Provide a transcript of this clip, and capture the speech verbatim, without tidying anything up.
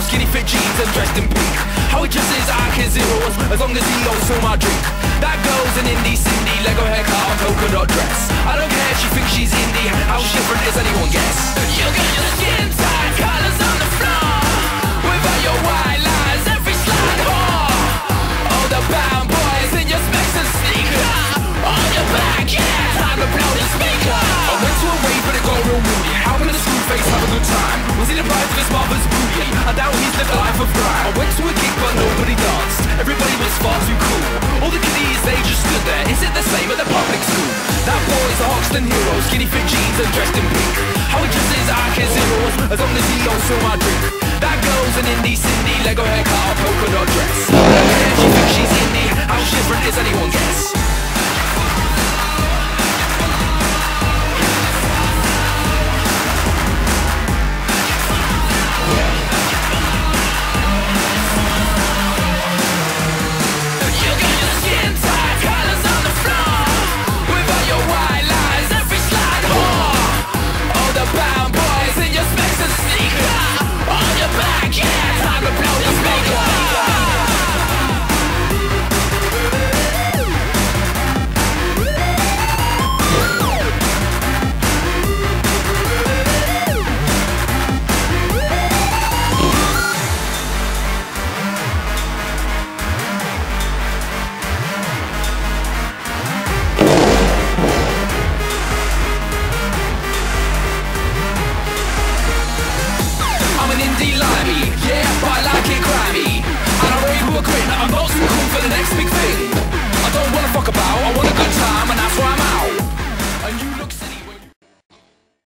skinny fit jeans and dressed in pink. How it just is, I can zero us, as long as he also my drink. That girl's an indie Cindy, Lego haircut on polka dot dress. I don't care if she thinks she's indie, how different is anyone guess? You got your skin tight, colors on the floor, without your white lines, every slide whore. All the bound boys in your specs and sneakers, on your back, yeah, time to blow the speaker. I went to a rave but it got real moody. How can a screw face have a good time? Was he deprived of his mother's booty? I doubt he's lived a life of crime. I went to a gig but nobody danced, everybody was far too cool. All the kiddies, they just stood there. Is it the same at the public school? That boy's a Hoxton hero, skinny fit jeans and dressed in pink. How it just is, I care zero, as long as he also my drink. That girl's an indie Cindy, Lego haircut, polka dot dress. I don't care if she thinks she's indie, how different is anyone guess?